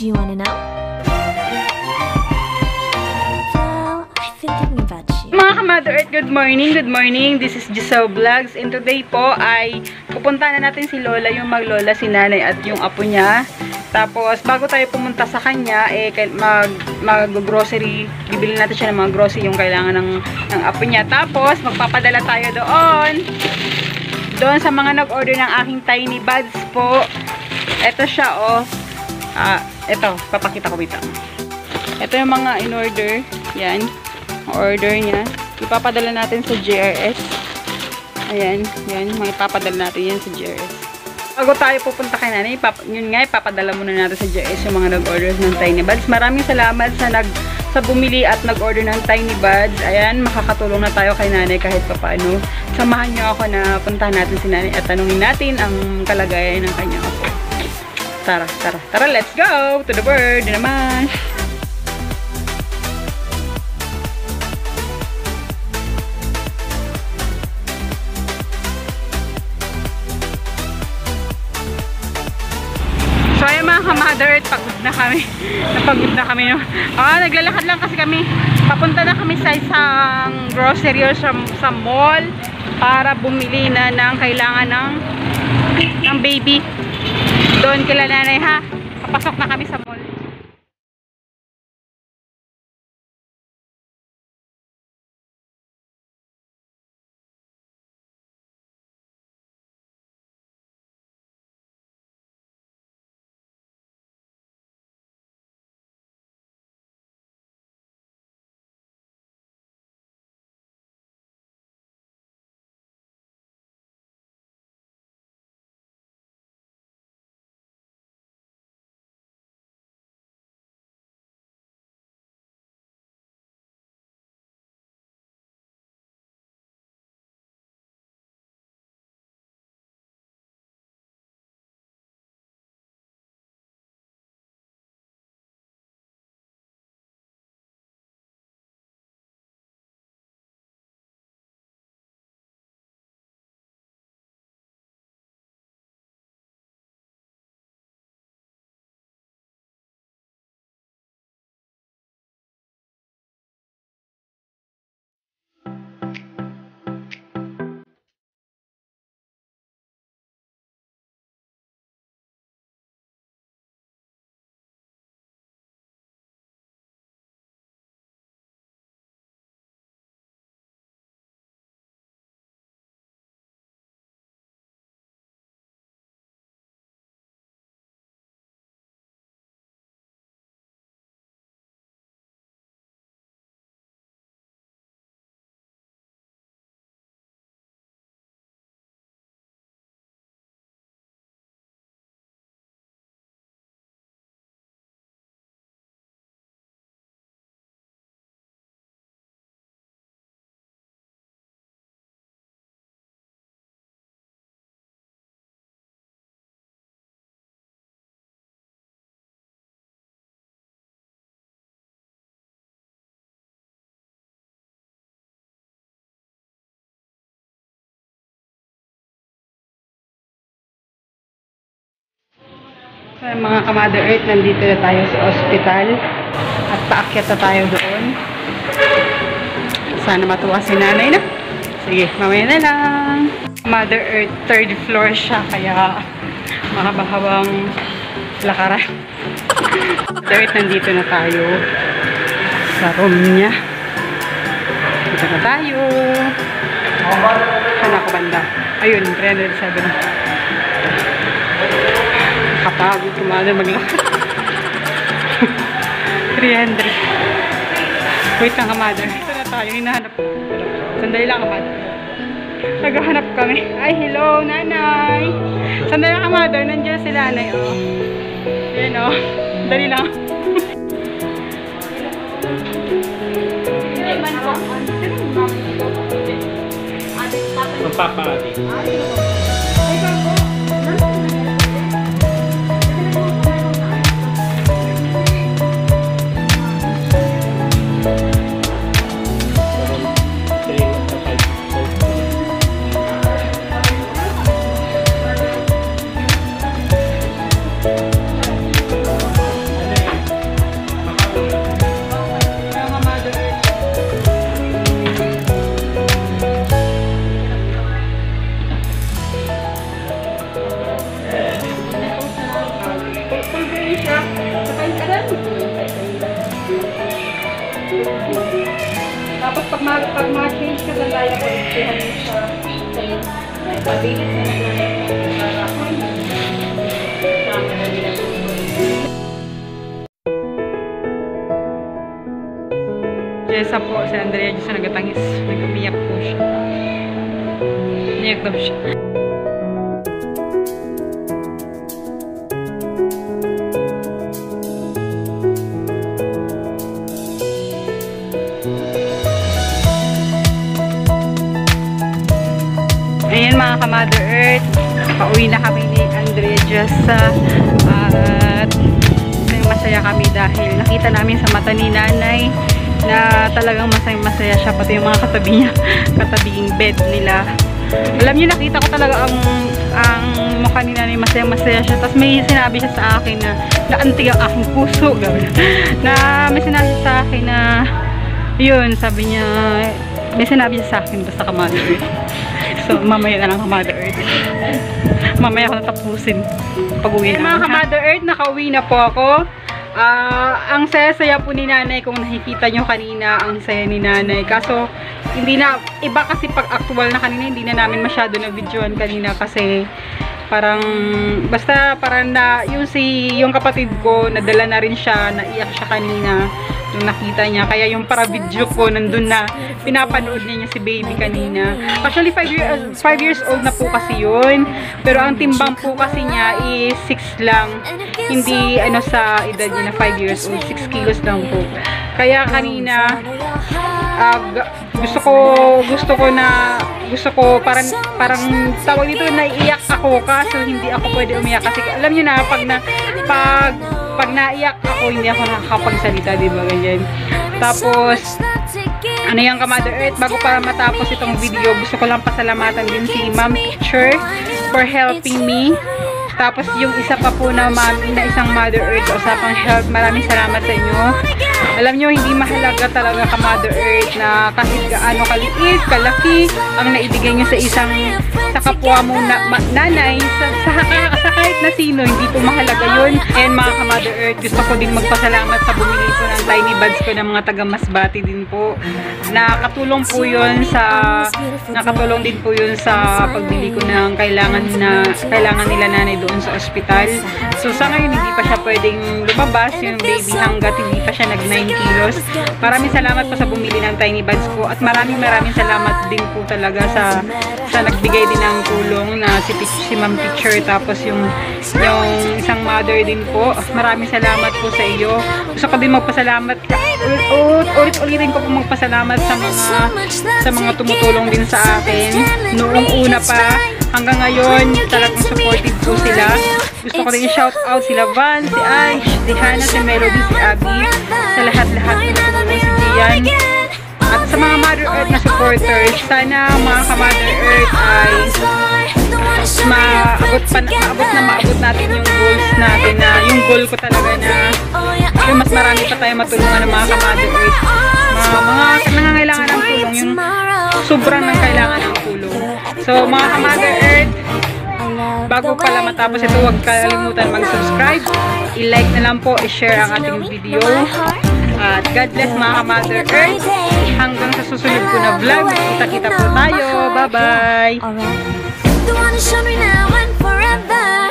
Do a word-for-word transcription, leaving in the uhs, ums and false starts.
Do you wanna know? Well, I've been thinking about you. Mga ka-Mother Earth, good morning, good morning. This is Giselle Vlogs. And today po ay pupunta na natin si Lola, yung maglola, si nanay at yung apo niya. Tapos, bago tayo pumunta sa kanya, eh, mag, mag-grocery, bibili natin siya ng mga grocery yung kailangan ng, ng apo niya. Tapos, magpapadala tayo doon. Doon sa mga nag-order ng aking Tiny Buds po. Ito siya, oh. Ah, ito, papakita ko dito. Ito yung mga in-order. Yan. Order niya. Ipapadala natin sa J R S. Ayan. Yan. Mga ipapadala natin yan sa J R S. Bago tayo pupunta kay nanay, yun nga, ipapadala muna natin sa J R S yung mga nag-order ng Tiny Buds. Maraming salamat sa nag sa bumili at nag-order ng Tiny Buds. Ayan, makakatulong na tayo kay nanay kahit papaano. Samahan nyo ako na puntahan natin si nanay at tanungin natin ang kalagayan ng kanyang apo. Tara, tara, tara, let's go to the bird naman. So ayan mga ka-Mother, pagod na kami. Napagod na kami. No? Ah, naglalakad lang kasi kami. Papunta na kami sa isang grocery or sa, sa mall para bumili na ng kailangan ng ng baby. Doon kila nanay ha. Papasok na kami sa mall. So, mga ka-Mother Earth, nandito na tayo sa ospital at paakyat na tayo doon. Sana matuwa si nanay na. Sige, mamaya na lang. Mother Earth, third floor siya, kaya mahabang-habang lakaran. Mother Earth, nandito na tayo sa room niya. Dito na tayo. Saan ako banda? Ayun, three oh seven. Kapagod kumana maglakad. three hundred. Wait lang ka-Mother. Ito na tayo. Hinahanap ko. Sandali lang ka-Mother. Naghahanap kami. Ay, hello, nanay. Sandali lang ka-Mother. Nandiyan si nanay. Oh. Yan o. Oh. Dali lang. Magpapaadik. lang tayo kung kuha niyo siya sa'yo. Pabilis na para tama na nila. Jessa po, si Andrea Jessa nagatangis. Nag-umiyak po siya. Umiyak daw siya. Ayan mga ka-Mother Earth, pauwi na kami ni Andrea Jessa at masaya kami dahil nakita namin sa mata ni nanay na talagang masaya-masaya siya, pati yung mga katabi niya, katabing bed nila. Alam niyo, nakita ko talaga ang ang mukha ni nanay, masaya-masaya siya. Tapos may sinabi siya sa akin na naantig ang aking puso, na may sinabi siya sa akin na yun, sabi niya, may sinabi siya sa akin basta ka-Mother Earth. So, mamaya na lang ka-Mother Earth. Mamaya ako natapusin pag-uwi na. Mga ka-Mother Earth, nakauwi na po ako. Uh, ang saya-saya po ni nanay, kung nakikita nyo kanina, ang saya ni nanay. Kaso, hindi na, iba kasi pag actual na kanina, hindi na namin masyado na videoan kanina kasi parang, basta parang na, yung si, yung kapatid ko, nadala na rin siya, naiyak siya kanina. Nung nakita niya. Kaya yung para video ko nandun na pinapanood niya, niya si baby kanina. Actually five years, five years old na po kasi yun. Pero ang timbang po kasi niya is six lang. Hindi ano sa edad niya na five years old. six kilos lang po. Kaya kanina uh, gusto ko gusto ko na gusto ko parang parang tawag dito, naiiyak ako kaso hindi ako pwede umiyak kasi alam niyo na pag na pag pag naiyak ako hindi ako nakakapagsalita, di ba ganyan. Tapos ano yung ka-Mother Earth, bago para matapos itong video, gusto ko lang pasalamatan din si Ma'am Teacher for helping me. Tapos yung isa pa po na, na isang Mother Earth sa usapang health, maraming salamat sa inyo. Alam nyo, hindi mahalaga talaga ka-Mother Earth na kahit gaano kaliit, kalaki, ang naibigay nyo sa isang sa kapwa mo na, ma, nanay, sa, sa, sa kahit na sino, hindi po mahalaga yun. And mga ka-Mother Earth, gusto ko din magpasalamat sa bumili po ng tiny buds ko ng mga taga Masbate din po. Nakatulong po yun sa, nakatulong din po yun sa pagbili ko ng kailangan na, kailangan nila nanay doon sa ospital. So sa ngayon hindi pa siya pwedeng lumabas yung baby hanggat hindi pa siya nag nine kilos. Maraming salamat po sa bumili ng tiny buds ko at maraming maraming salamat din po talaga sa sa nagbigay din ng tulong na si, si Ma'am Teacher, tapos yung yung isang mother din po. Maraming salamat po sa iyo. Gusto ko din magpasalamat ulit-ulitin ko po magpasalamat sa mga sa mga tumutulong din sa akin noong una pa hanggang ngayon. Talagang supportive po sila. Gusto ko rin i-shout out sila Van, si Ange, si Hannah, si Melody, si Abby, sa lahat-lahat na tumulong, si Gian. At sa mga Mother Earth na supporters, sana mga ka-Mother Earth ay maabot, pa, maabot na maabot natin yung goals natin, na yung goal ko talaga na yung mas marami pa tayo matulungan ng mga ka-Mother Earth. Mga, mga nangangailangan ng tulong, yung sobrang nang kailangan ng tulong. So mga ka-Mother Earth, bago pala matapos ito, huwag kalimutan mag-subscribe, i-like na lang po, i-share ang ating video. At God bless mga ka-Mother Earth. Hanggang sa susunod ko na vlog, kita-kita po tayo. Bye-bye!